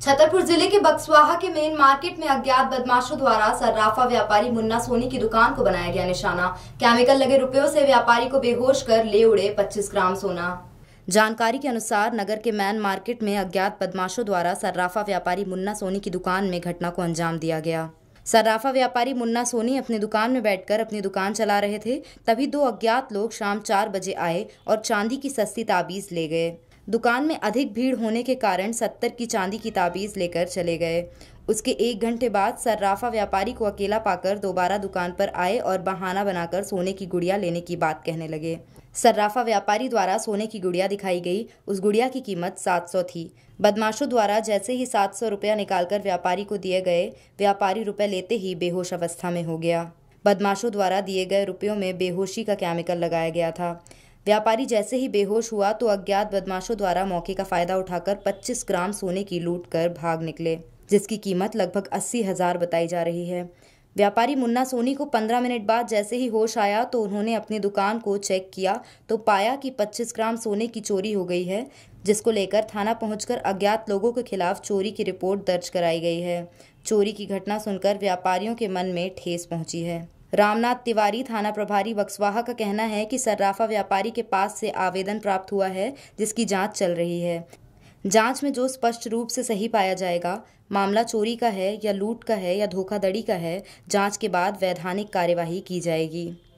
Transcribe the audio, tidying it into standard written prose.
छतरपुर जिले के बक्सवाहा के मेन मार्केट में अज्ञात बदमाशों द्वारा सर्राफा व्यापारी मुन्ना सोनी की दुकान को बनाया गया निशाना। केमिकल लगे रुपयों से व्यापारी को बेहोश कर ले उड़े 25 ग्राम सोना। जानकारी के अनुसार नगर के मैन मार्केट में अज्ञात बदमाशों द्वारा सर्राफा व्यापारी मुन्ना सोनी की दुकान में घटना को अंजाम दिया गया। सर्राफा व्यापारी मुन्ना सोनी अपनी दुकान में बैठकर अपनी दुकान चला रहे थे, तभी दो अज्ञात लोग शाम 4 बजे आए और चांदी की सस्ती ताबीज ले गए। दुकान में अधिक भीड़ होने के कारण 70 की चांदी की ताबीज लेकर चले गए। उसके 1 घंटे बाद सर्राफा व्यापारी को अकेला पाकर दोबारा दुकान पर आए और बहाना बनाकर सोने की गुड़िया लेने की बात कहने लगे। सर्राफा व्यापारी द्वारा सोने की गुड़िया दिखाई गई। उस गुड़िया की कीमत 700 थी। बदमाशों द्वारा जैसे ही 700 रुपया निकालकर व्यापारी को दिए गए, व्यापारी रुपए लेते ही बेहोश अवस्था में हो गया। बदमाशों द्वारा दिए गए रुपयों में बेहोशी का केमिकल लगाया गया था। व्यापारी जैसे ही बेहोश हुआ तो अज्ञात बदमाशों द्वारा मौके का फायदा उठाकर 25 ग्राम सोने की लूट कर भाग निकले, जिसकी कीमत लगभग 80,000 बताई जा रही है। व्यापारी मुन्ना सोनी को 15 मिनट बाद जैसे ही होश आया तो उन्होंने अपनी दुकान को चेक किया तो पाया कि 25 ग्राम सोने की चोरी हो गई है, जिसको लेकर थाना पहुंचकर अज्ञात लोगों के खिलाफ चोरी की रिपोर्ट दर्ज कराई गई है। चोरी की घटना सुनकर व्यापारियों के मन में ठेस पहुंची है। रामनाथ तिवारी, थाना प्रभारी बक्सवाहा का कहना है कि सर्राफा व्यापारी के पास से आवेदन प्राप्त हुआ है, जिसकी जांच चल रही है। जांच में जो स्पष्ट रूप से सही पाया जाएगा, मामला चोरी का है या लूट का है या धोखाधड़ी का है, जांच के बाद वैधानिक कार्यवाही की जाएगी।